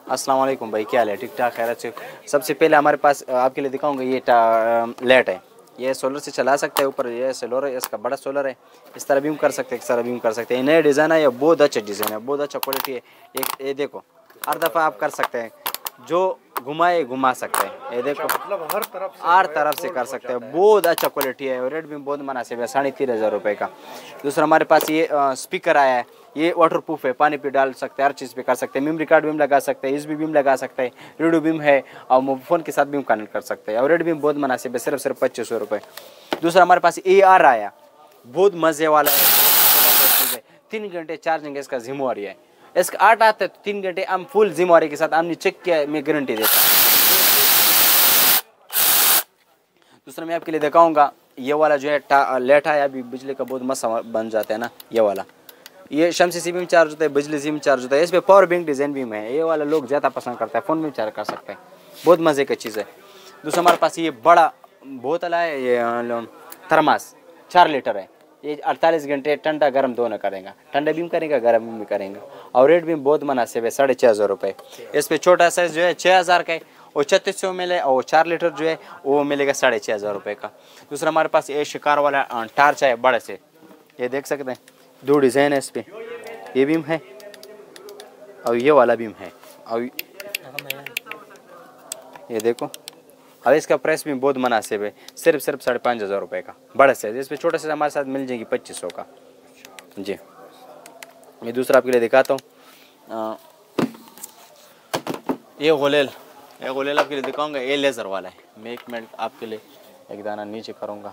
अस्सलाम वालेकुम भाई, क्या हाल है? ठीक ठाक, खैरियत से। सबसे पहले हमारे पास आपके लिए दिखाऊंगा ये लाइट है। ये सोलर से चला सकते हैं। ऊपर ये सोलर है, इसका बड़ा सोलर है। इस तरह भी कर सकते हैं, इस तरह भी कर सकते हैं। नया डिज़ाइन है, ये बहुत अच्छा डिज़ाइन है, बहुत अच्छा क्वालिटी है। ये देखो, हर दफ़ा आप कर सकते हैं, जो घुमाए घुमा सकते हैं। ये देखो, मतलब हर तरफ से कर सकते हैं। बहुत अच्छा क्वालिटी है। रेट भी बहुत मुनासिब है, 3500 रुपये का। दूसरा हमारे पास ये स्पीकर आया है। ये वाटर प्रूफ है, पानी पे डाल सकते हैं, हर चीज़ पे कर सकते हैं। मेमोरी कार्ड भी लगा सकते हैं, USB भी लगा सकते हैं, रेडियो भी है, और फ़ोन के साथ भी कनेक्ट कर सकते हैं। और रेट भी बहुत मुनासिब है, सिर्फ 2500 रुपये। दूसरा हमारे पास AR आया, बहुत मज़े वाला है। 3 घंटे चार्जिंग है इसका, जिम्मेवारी है। इसका 8 आता है तो 3 घंटे हम फुल जिम्मेवारी के साथ हमने चेक किया, मैं गारंटी देता हूँ। दूसरा मैं आपके लिए दिखाऊंगा ये वाला जो है लेट है, अभी बिजली का बहुत मसला बन जाता है ना। ये वाला, ये शमसी से भी चार्ज होता है, बिजली से भी चार्ज होता है। इस पर पावर बैंक डिज़ाइन भी है। ये वाला लोग ज़्यादा पसंद करता है, फ़ोन में चार्ज कर सकते हैं। बहुत मज़े की चीज़ है। दूसरा हमारे पास ये बड़ा बोतल है, ये थर्मास 4 लीटर है। ये 48 घंटे ठंडा गर्म दोनों करेगा, ठंडा भी करेगा, गर्म भी करेगा। और रेट भी बहुत मुनासिब है, 6500 रुपये। इस पर छोटा साइज़ जो है 6000 का है, और 3600 मिले, और 4 लीटर जो है वो मिलेगा 6500 रुपये का। दूसरा हमारे पास ये शिकार वाला टार्च है बड़े से, ये देख सकते हैं। 2 डिज़ाइन है इस पर, ये बीम है और ये वाला बीम है। और ये देखो, और इसका प्राइस भी बहुत मुनासिब है, सिर्फ 5500 रुपये का। बड़ा साइज, इस पर छोटा साइज हमारे साथ मिल जाएगी 2500 का जी। मैं दूसरा आपके लिए दिखाता हूँ। ये गोलेल आपके लिए दिखाऊंगा। ये लेज़र वाला है। मैं 1 मिनट आपके लिए एक दाना नीचे करूँगा।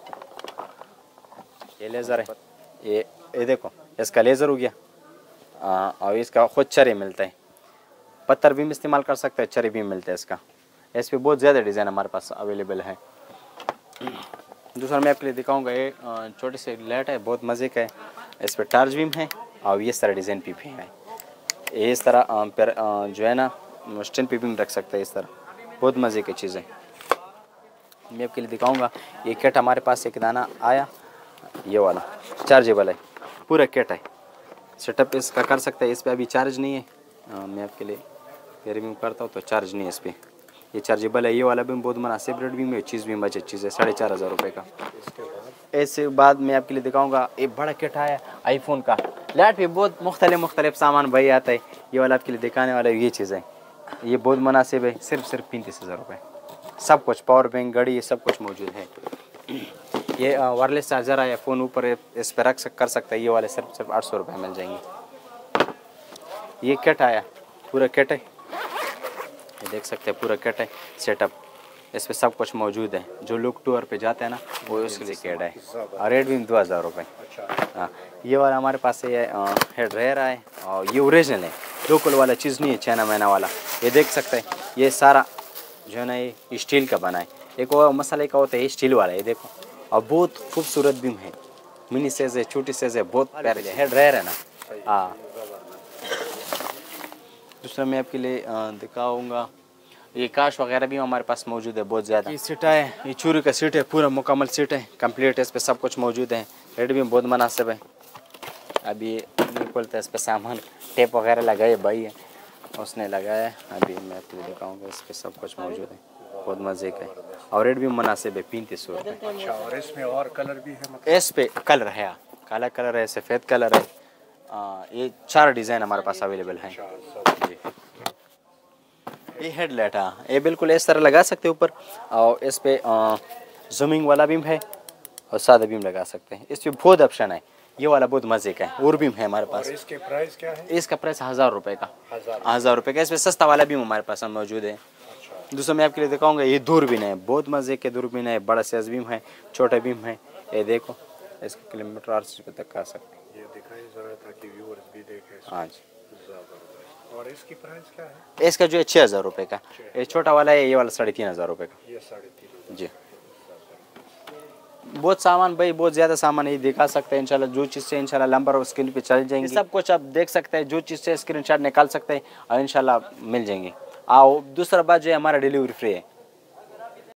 ये लेज़र है, ये देखो, इसका लेज़र हो गया। और इसका खुद चरे मिलता है, पत्थर भी इस्तेमाल कर सकते हैं, चरे भी मिलते हैं इसका। इस पर बहुत ज़्यादा डिज़ाइन हमारे पास अवेलेबल है। दूसरा मैं आपके लिए दिखाऊंगा, ये छोटे से लाइट है, बहुत मज़े का है। इस पर टार्च बीम है, और ये सारा डिज़ाइन भी है। ये इस तरह पर जो है ना स्टैंड पे भी रख सकते हैं, इस तरह बहुत मज़े की चीज़ है। मैं आपके लिए दिखाऊंगा, ये किट हमारे पास एक दाना आया, ये वाला चार्जेबल है, पूरा किट है। सेटअप इसका कर सकते हैं। इस पर अभी चार्ज नहीं है, मैं आपके लिए रिव्यू करता हूँ तो चार्ज नहीं है इस पर। ये चार्जेबल है। ये वाला भी बहुत मुनासिब रेट भी है, चीज़ भी बजट चीज़ है, 4500 रुपये का। इसके बाद मैं आपके लिए दिखाऊंगा, एक बड़ा किट आया आईफोन का। लाइट पे बहुत मुख्तलिफ सामान भाई आता है। ये वाला आपके लिए दिखाने वाला ये चीज़ है, ये बहुत मुनासिब है, सिर्फ 3500 रुपये। सब कुछ, पावर बैंक, घड़ी, ये सब कुछ मौजूद है। ये वायरलेस चार्जर आया, फ़ोन ऊपर इस पर कर सकता है। ये वाले सिर्फ 800 रुपये मिल जाएंगे। ये किट आया, पूरा किट है, ये देख सकते हैं, पूरा किट है सेटअप। इस पर सब कुछ मौजूद है। जो लोग टूर पे जाते हैं ना, वो उसके लिए किट है। और रेट भी 2000 रुपये। हाँ, ये वाला हमारे पास ये हेड रेयर है, और ये ओरिजिनल है, लोकल वाला चीज़ नहीं है, चाइना मैना वाला। ये देख सकते हैं, ये सारा जो है ना ये स्टील का बना है। एक और मसाले का होता है, ये स्टील वाला है। ये देखो, और बहुत खूबसूरत भी है, मिनी साइज़ है, छोटी साइज़ है, बहुत प्यारे है। हेड रेयर है ना। हाँ, दूसरा मैं आपके लिए दिखाऊंगा, ये काश वगैरह भी हमारे पास मौजूद है, बहुत ज़्यादा। ये सीट है, ये चूरी का सीट है, पूरा मुकम्मल सीट है, कंप्लीट है। इस पर सब कुछ मौजूद है, रेट भी बहुत मुनासिब है। अभी नहीं खोलते इस पर सामान, टेप वगैरह लगाए भाई है, उसने लगाया है। अभी मैं आपको दिखाऊंगा, इस पर सब कुछ मौजूद है, बहुत मज़े का है। और रेट भी मुनासिब है, 3500 रुपये। अच्छा, और इसमें और कलर भी है? मतलब इस पे कलर है, काला कलर है, सफ़ेद कलर है। ये 4 डिज़ाइन हमारे पास अवेलेबल हैं जी। ये हेडलाइट, हाँ, ये बिल्कुल इस तरह लगा सकते हैं ऊपर, और इस पे जूमिंग वाला बीम है, और सादा बीम लगा सकते हैं। इस पर बहुत ऑप्शन है। ये वाला बहुत मज़े का है, और बीम है हमारे पास। इसके प्राइस क्या है? इसका प्राइस 1000 रुपये का, 1000 रुपये का। इस पर सस्ता वाला बीम हमारे पास मौजूद है। दूसरा मैं आपके लिए दिखाऊंगा, ये दूरबीन है, बहुत मज़े के दूरबीन है, बड़ा साइज बीम है, छोटा बीम है। ये देखो, इसका किलोमीटर RC तक कर सकते हैं। ये दिखाइए ज़रा, ताकि व्यूअर्स भी देखें। हाँ जी। और इसकी प्राइस क्या है? इसका जो है 6000 रुपये का, ये छोटा वाला है, ये वाला 3500 रुपये का। ये 3.5 जी। बहुत सामान भाई, बहुत ज़्यादा सामान है, दिखा सकते हैं इंशाल्लाह। जो चीज़ से इंशाल्लाह नंबर और स्क्रीन पे चल जाएंगे, सब कुछ आप देख सकते हैं। जो चीज़ से स्क्रीनशॉट निकाल सकते हैं और इंशाल्लाह मिल जाएंगे। आओ, दूसरा बात जो है, हमारा डिलीवरी फ्री है।